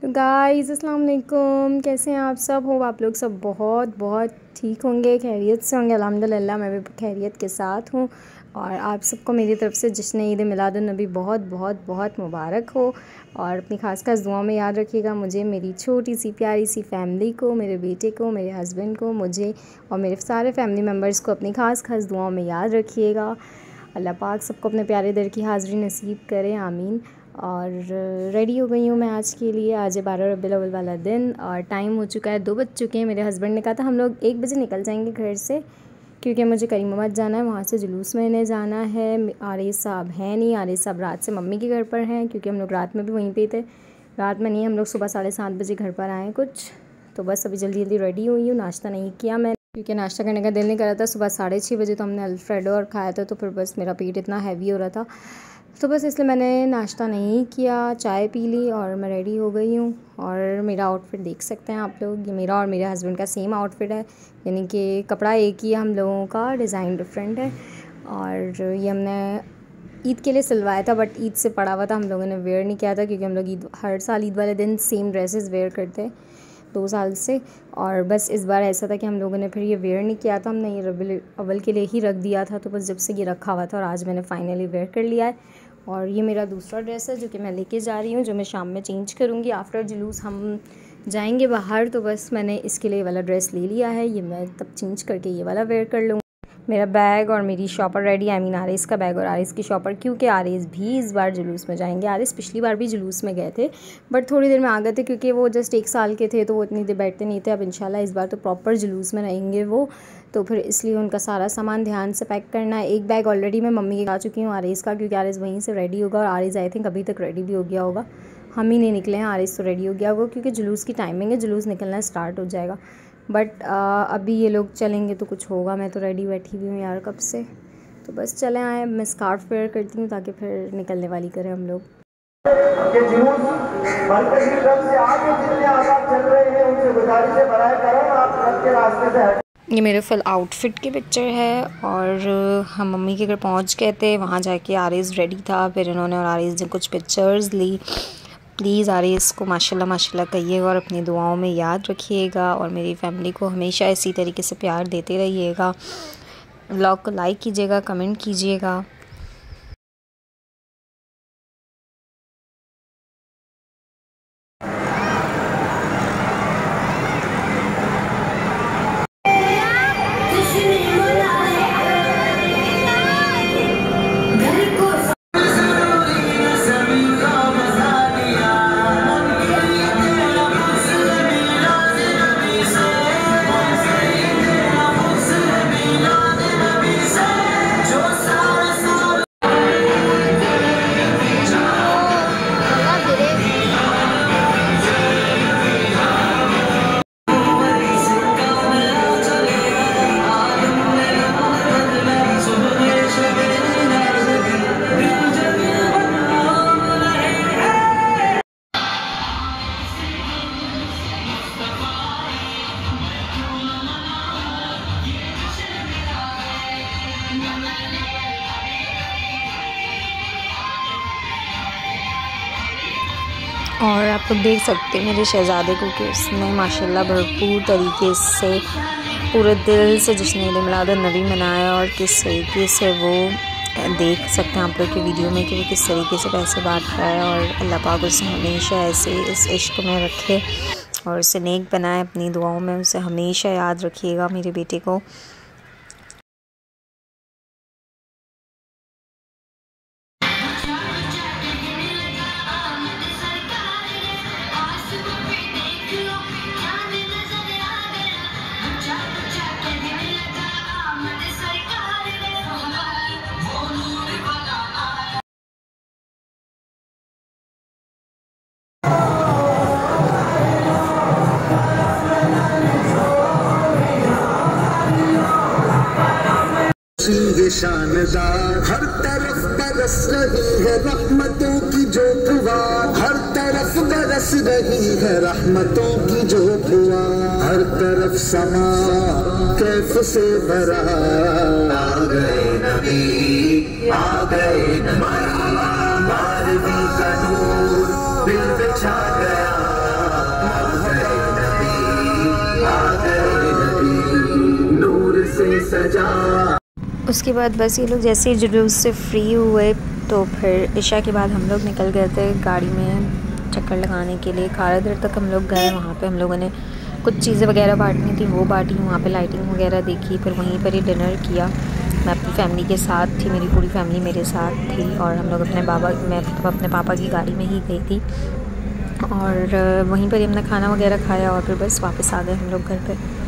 Guys अस्सलाम वालेकुम, कैसे हैं आप सब? हो आप लोग सब बहुत बहुत ठीक होंगे, खैरियत से होंगे। अल्हम्दुलिल्लाह मैं भी खैरियत के साथ हूँ। और आप सबको मेरी तरफ़ से जश्न ईद मिलादुन नबी बहुत बहुत बहुत मुबारक हो। और अपनी ख़ास दुआ में याद रखिएगा मुझे, मेरी छोटी सी प्यारी सी फैमिली को, मेरे बेटे को, मेरे हस्बैंड को, मुझे और मेरे सारे फैमिली मेम्बर्स को अपनी ख़ास दुआओं में याद रखिएगा। अल्लाह पाक सबको अपने प्यारे दर की हाज़िरी नसीब करें, आमीन। और रेडी हो गई हूँ मैं आज के लिए। आज है 12 रबीउल अव्वल वाला दिन और टाइम हो चुका है, 2 बज चुके हैं। मेरे हस्बैंड ने कहा था हम लोग 1 बजे निकल जाएंगे घर से, क्योंकि मुझे करीमाबाद जाना है, वहाँ से जुलूस में जाना है। आरिस साहब हैं नहीं, आरिस साहब रात से मम्मी के घर पर हैं, क्योंकि हम लोग रात में भी वहीं पे थे। रात में नहीं, हम लोग सुबह 7:30 बजे घर पर आए कुछ। तो बस अभी जल्दी जल्दी रेडी हुई हूँ। नाश्ता नहीं किया मैं, क्योंकि नाश्ता करने का दिल नहीं कर रहा था। सुबह 6:30 बजे तो हमने अल्फ्रेडो और खाया था, तो फिर बस मेरा पेट इतना हैवी हो रहा था, तो बस इसलिए मैंने नाश्ता नहीं किया, चाय पी ली और मैं रेडी हो गई हूँ। और मेरा आउटफिट देख सकते हैं आप लोग, ये मेरा और मेरे हस्बैंड का सेम आउटफिट है, यानी कि कपड़ा एक ही है हम लोगों का, डिज़ाइन डिफरेंट है। और ये हमने ईद के लिए सिलवाया था, बट ईद से पड़ा हुआ था, हम लोगों ने वेयर नहीं किया था, क्योंकि हम लोग हर साल ईद वाले दिन सेम ड्रेसेस वेयर करते हैं 2 साल से। और बस इस बार ऐसा था कि हम लोगों ने फिर ये वेयर नहीं किया था, हमने ये रबीउल अव्वल के लिए ही रख दिया था। तो बस जब से ये रखा हुआ था और आज मैंने फ़ाइनली वेयर कर लिया है। और ये मेरा दूसरा ड्रेस है जो कि मैं लेके जा रही हूँ, जो मैं शाम में चेंज करूँगी। आफ्टर जुलूस हम जाएंगे बाहर, तो बस मैंने इसके लिए वाला ड्रेस ले लिया है, ये मैं तब चेंज करके ये वाला वेयर कर लूँगी। मेरा बैग और मेरी shopper ready, I mean Aris का बैग और आरिस की शॉपर, क्योंकि आरिस भी इस बार जुलूस में जाएंगे। आरिस पिछली बार भी जुलूस में गए थे, बट थोड़ी देर में आ गए थे, क्योंकि वो जस्ट 1 साल के थे, तो वो इतनी देर बैठते नहीं थे। अब इंशाल्लाह इस बार तो प्रॉपर जुलूस में रहेंगे वो, तो फिर इसलिए उनका सारा सामान ध्यान से पैक करना है। एक बैग ऑलरेडी मैं मम्मी के आ चुकी हूँ आरिस का, क्योंकि आरिस वहीं से रेडी होगा और आरिस आई थिंक अभी तक रेडी भी हो गया होगा। हम ही नहीं निकले हैं, आरिस तो रेडी हो गया होगा, क्योंकि जुलूस की टाइमिंग है, जुलूस निकलना स्टार्ट हो जाएगा। बट अभी ये लोग चलेंगे तो कुछ होगा। मैं तो रेडी बैठी हुई हूँ यार कब से, तो बस चले आए। मैं स्कार्फ वेयर करती हूँ ताकि फिर निकलने वाली करें हम लोग। ये मेरे फुल आउटफिट की पिक्चर है। और हम मम्मी के घर पहुँच गए थे, वहाँ जाके आरिस रेडी था, फिर इन्होंने और आरिस ने कुछ पिक्चर्स ली। प्लीज़ आरिस को माशाल्लाह माशाल्लाह कहिएगा और अपनी दुआओं में याद रखिएगा, और मेरी फैमिली को हमेशा इसी तरीके से प्यार देते रहिएगा। व्लॉग को लाइक कीजिएगा, कमेंट कीजिएगा। और आप लोग देख सकते हैं मेरे शहज़ादे को कि उसने माशाल्लाह भरपूर तरीके से पूरे दिल से जश्न ईद मिलादुन नबी मनाया। और किस तरीके से वो देख सकते हैं आप लोग की वीडियो में कि वो किस तरीके से पैसे बांट रहा है। और अल्लाह पाक उसे हमेशा ऐसे इस इश्क में रखे और उसे नेक बनाए। अपनी दुआओं में उसे हमेशा याद रखिएगा मेरे बेटे को। ये शानदार हर तरफ बरस रही है रहमतों की जो फुहार, हर तरफ बरस रही है रहमतों की जो फुहार, हर तरफ समा कैफ से भरा। आ गए नबी, आ गए नबी, बारहवीं का नूर दिल पे छा गया। सजा। उसके बाद बस ये लोग जैसे ही जुलूस से फ्री हुए तो फिर इशा के बाद हम लोग निकल गए थे गाड़ी में चक्कर लगाने के लिए। खारादर तक हम लोग गए, वहाँ पे हम लोगों ने कुछ चीज़ें वगैरह बांटनी थी वो बांटी, वहाँ पे लाइटिंग वगैरह देखी, फिर वहीं पर ही डिनर किया। मैं अपनी फैमिली के साथ थी, मेरी पूरी फैमिली मेरे साथ थी और हम लोग मैं अपने पापा की गाड़ी में ही गई थी और वहीं पर ही हमने खाना वगैरह खाया और फिर बस वापस आ गए हम लोग घर पे।